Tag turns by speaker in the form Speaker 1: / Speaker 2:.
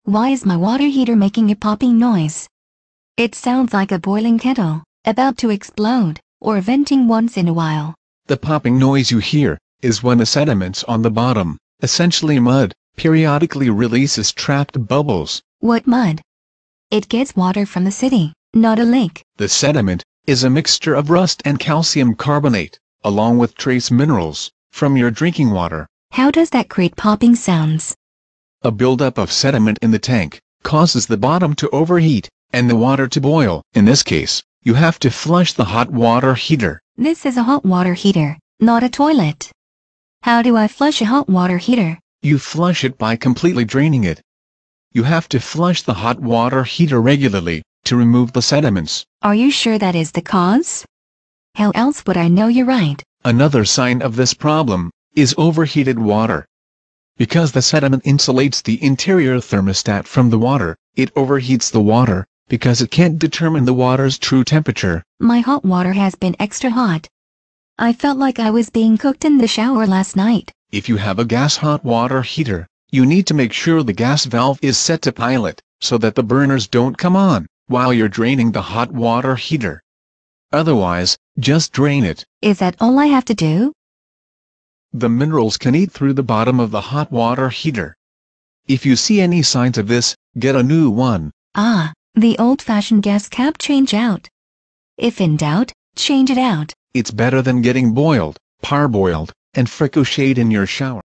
Speaker 1: Why is my water heater making a popping noise? It sounds like a boiling kettle, about to explode, or venting once in a while.
Speaker 2: The popping noise you hear is when the sediments on the bottom, essentially mud, periodically releases trapped bubbles.
Speaker 1: What mud? It gets water from the city, not a lake.
Speaker 2: The sediment is a mixture of rust and calcium carbonate, along with trace minerals, from your drinking water.
Speaker 1: How does that create popping sounds?
Speaker 2: A buildup of sediment in the tank causes the bottom to overheat, and the water to boil. In this case, you have to flush the hot water heater.
Speaker 1: This is a hot water heater, not a toilet. How do I flush a hot water heater?
Speaker 2: You flush it by completely draining it. You have to flush the hot water heater regularly to remove the sediments.
Speaker 1: Are you sure that is the cause? How else would I know you're right?
Speaker 2: Another sign of this problem is overheated water. Because the sediment insulates the interior thermostat from the water, it overheats the water, because it can't determine the water's true temperature.
Speaker 1: My hot water has been extra hot. I felt like I was being cooked in the shower last night.
Speaker 2: If you have a gas hot water heater, you need to make sure the gas valve is set to pilot, so that the burners don't come on while you're draining the hot water heater. Otherwise, just drain it.
Speaker 1: Is that all I have to do?
Speaker 2: The minerals can eat through the bottom of the hot water heater. If you see any signs of this, get a new one.
Speaker 1: Ah, the old-fashioned gas cap change out. If in doubt, change it out.
Speaker 2: It's better than getting boiled, parboiled, and fricocheted in your shower.